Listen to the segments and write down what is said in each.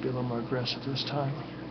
be a little more aggressive this time.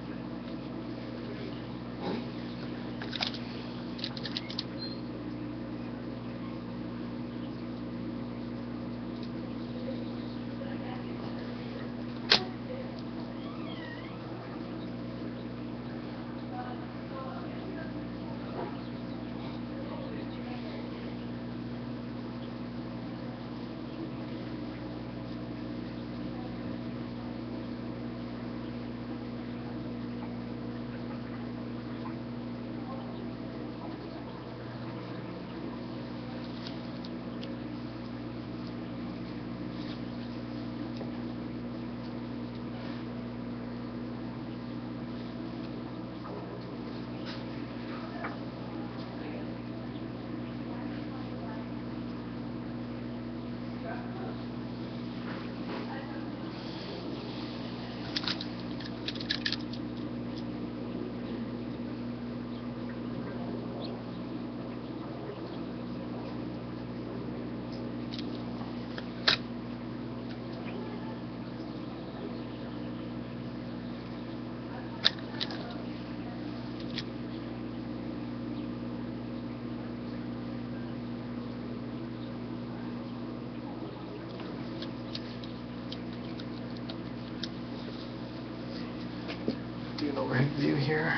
Do an overhead view here.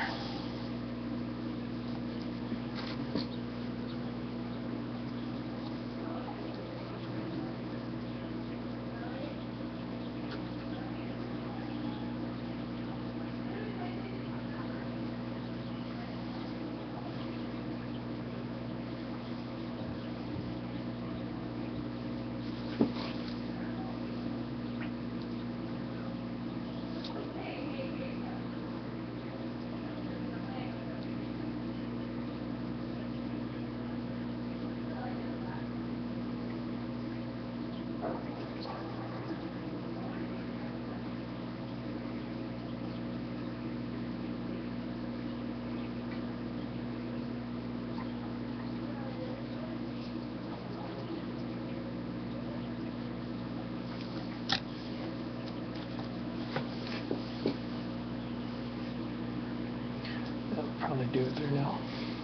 That'll probably do it there now.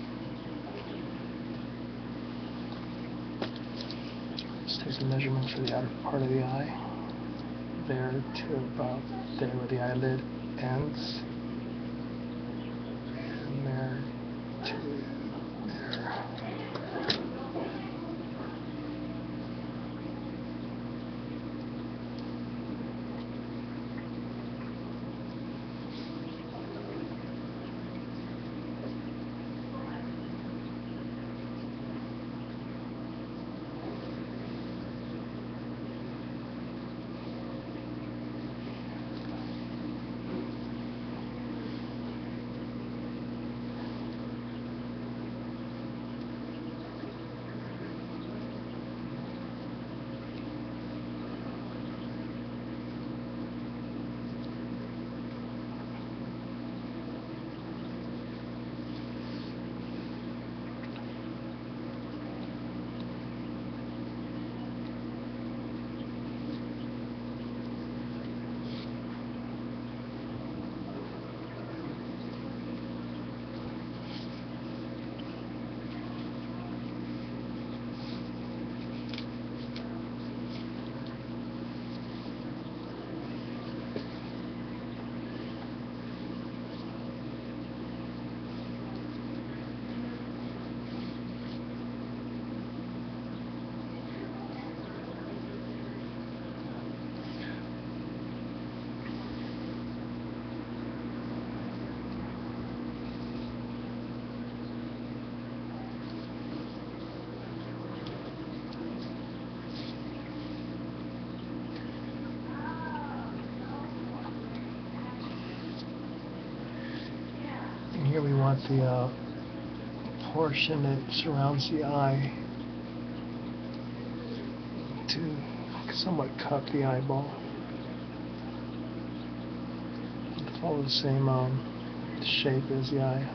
Let's take the measurement for the outer part of the eye. There to about there where the eyelid ends. And there to there. Here we want the portion that surrounds the eye to somewhat cup the eyeball. Follow the same shape as the eye.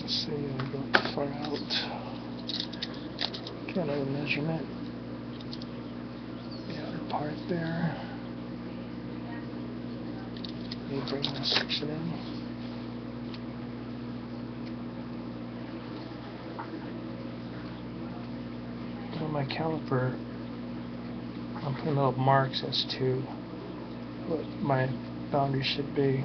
Let's see, I go far out. Get another measurement. The outer part there. Let me bring this section in. On my caliper, I'm putting little marks as to what my boundary should be.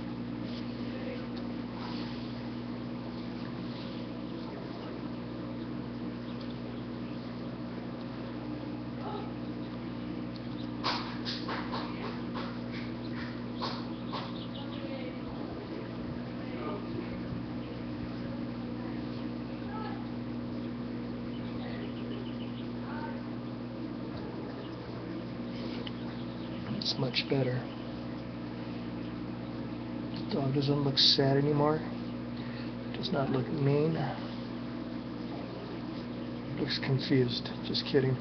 It's much better. The dog doesn't look sad anymore. Does not look mean. Looks confused. Just kidding.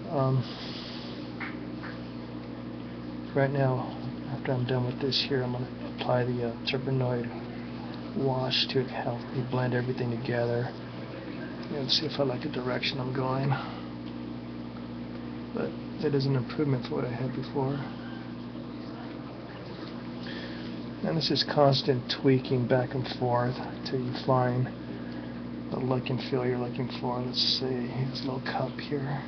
Right now, after I'm done with this here, I'm going to apply the terpenoid wash to help me blend everything together and see if I like the direction I'm going. But it is an improvement for what I had before. And this is constant tweaking back and forth until you find the look and feel you're looking for. Let's see, this little cup here.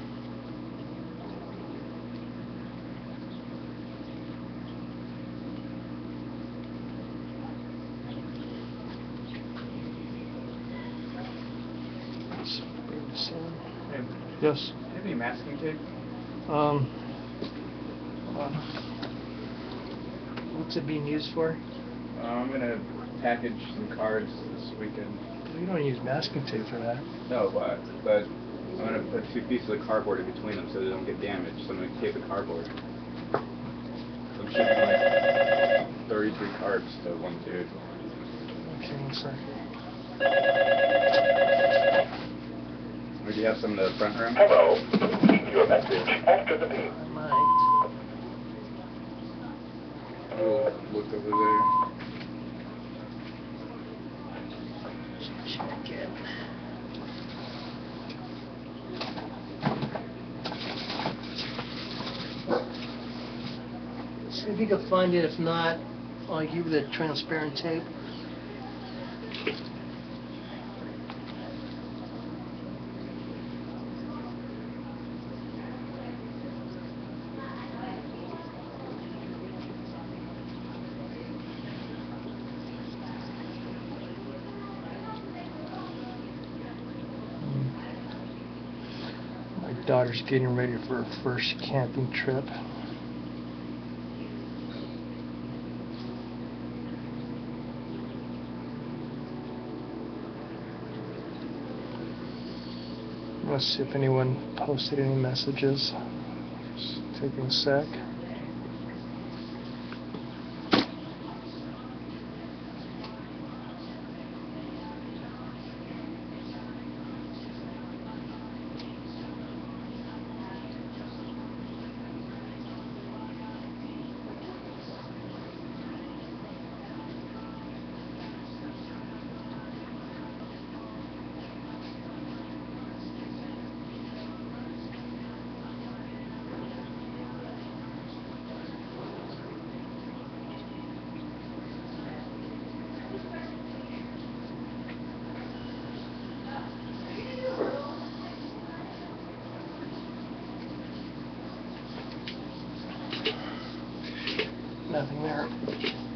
Let's bring this in. Hey, Yes? do you have any masking tape? Hold on. What's it being used for? I'm going to package some cards this weekend. You don't use masking tape for that. No, but I'm going to put 2 pieces of cardboard in between them so they don't get damaged. So I'm going to tape the cardboard. So I'm shipping like 33 cards to one dude. Okay, one second. Or do you have some in the front room? Hello. Your message after the beep. I might. We'll look over there. Check it. See if you can find it. If not, I'll give you the transparent tape. My daughter's getting ready for her first camping trip. Let's see if anyone posted any messages. Just taking a sec. Nothing there.